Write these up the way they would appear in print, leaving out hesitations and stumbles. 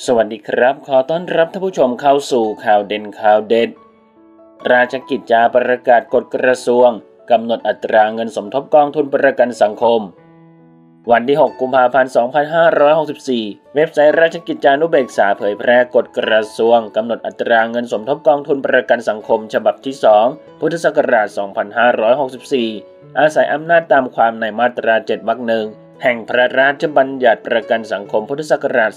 สวัสดีครับขอต้อนรับท่านผู้ชมเข้าสู่ข่าวเด่นข่าวเด็ดราชกิจจาประกาศกฎกระทรวงกำหนดอัตราเงินสมทบกองทุนประกันสังคมวันที่ 6 กุมภาพันธ์ 2564 เว็บไซต์ราชกิจจานุเบกษาเผยแพร่กฎกระทรวงกำหนดอัตราเงินสมทบกองทุนประกันสังคมฉบับที่ 2 พุทธศักราช 2564 อาศัยอำนาจตามความในมาตรา 7 วรรค 1 แห่งพระราชบัญญัติประกันสังคมพุทธศักราช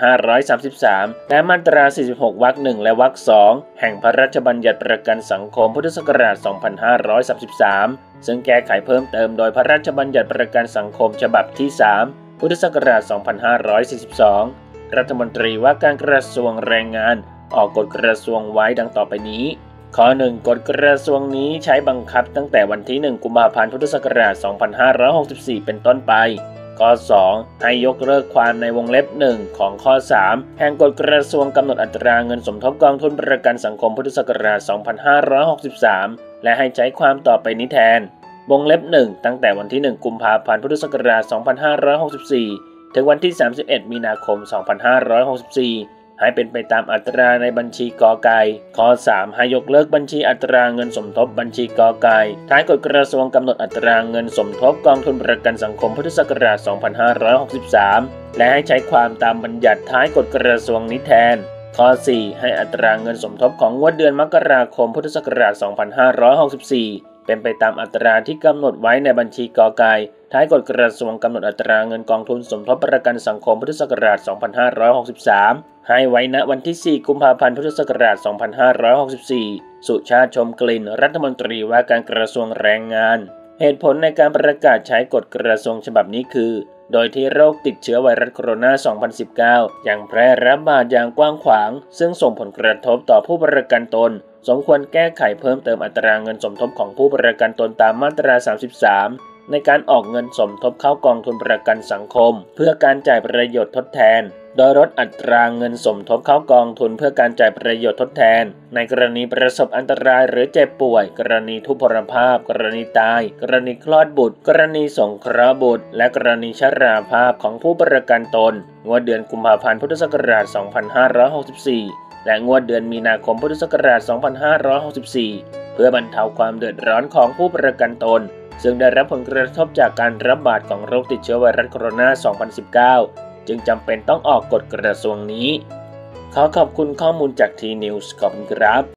2533 และมาตรา 46 วรรค 1 และวรรค 2 แห่งพระราชบัญญัติประกันสังคมพุทธศักราช 2533 ซึ่งแก้ไขเพิ่มเติมโดยพระราชบัญญัติประกันสังคมฉบับที่ 3 พุทธศักราช 2542 รัฐมนตรีว่าการกระทรวงแรงงานออกกฎกระทรวงไว้ดังต่อไปนี้ข้อ 1 กฎกระทรวงนี้ใช้บังคับตั้งแต่วันที่ 1 กุมภาพันธ์ พุทธศักราช 2564 เป็นต้นไปข้อ 2 ให้ยกเลิกความในวงเล็บ 1 ของข้อ 3 แห่งกฎกระทรวงกำหนดอัตราเงินสมทบกองทุนประกันสังคมพุทธศักราช 2563 และให้ใช้ความต่อไปนี้แทนวงเล็บ 1 ตั้งแต่วันที่ 1 กุมภาพันธ์ พุทธศักราช 2564 ถึงวันที่ 31 มีนาคม 2564 ให้เป็นไปตามอัตราในบัญชีกไก่ข้อ 3 ให้ยกเลิกบัญชีอัตราเงินสมทบบัญชีกไก่ท้ายกฎกระทรวงกำหนดอัตราเงินสมทบกองทุนประกันสังคมพุทธศักราช 2563 และให้ใช้ความตามบัญญัติท้ายกฎกระทรวงนี้แทนข้อ 4 ให้อัตราเงินสมทบของงวดเดือนมกราคมพุทธศักราช 2564 เป็นไปตามอัตราที่กำหนดไว้ในบัญชีกไก่ท้ายกฎกระทรวงกำหนดอัตราเงินกองทุนสมทบประกันสังคมพุทธศักราช 2563 ให้ไว้ณวันที่ 4 กุมภาพันธ์ พุทธศักราช 2564 สุชาติ ชมกลิ่น รัฐมนตรีว่าการกระทรวงแรงงานเหตุผลในการประกาศใช้กฎกระทรวงฉบับนี้คือโดยที่โรคติดเชื้อไวรัสโคโรนา 2019 ยังแพร่ระบาดอย่างกว้างขวางซึ่งส่งผลกระทบต่อผู้ประกันตนสมควรแก้ไขเพิ่มเติมอัตราเงินสมทบของผู้ประกันตนตามมาตรา 33 ในการออกเงินสมทบเข้ากองทุนประกันสังคมเพื่อการจ่ายประโยชน์ทดแทนโดยลดอัตราเงินสมทบเข้ากองทุนเพื่อการจ่ายประโยชน์ทดแทนในกรณีประสบอันตรายหรือเจ็บป่วยกรณีทุพพลภาพกรณีตายกรณีคลอดบุตรกรณีสงเคราะห์บุตรและกรณีชราภาพของผู้ประกันตนงวดเดือนกุมภาพันธ์พุทธศักราช 2564 และงวดเดือนมีนาคมพุทธศักราช 2564 เพื่อบรรเทาความเดือดร้อนของผู้ประกันตนซึ่งได้รับผลกระทบจากการระบาดของโรคติดเชื้อไวรัสโคโรนา 2019 จึงจำเป็นต้องออกกฎกระทรวงนี้ขอขอบคุณข้อมูลจากทีนิวส์ขอบคุณครับ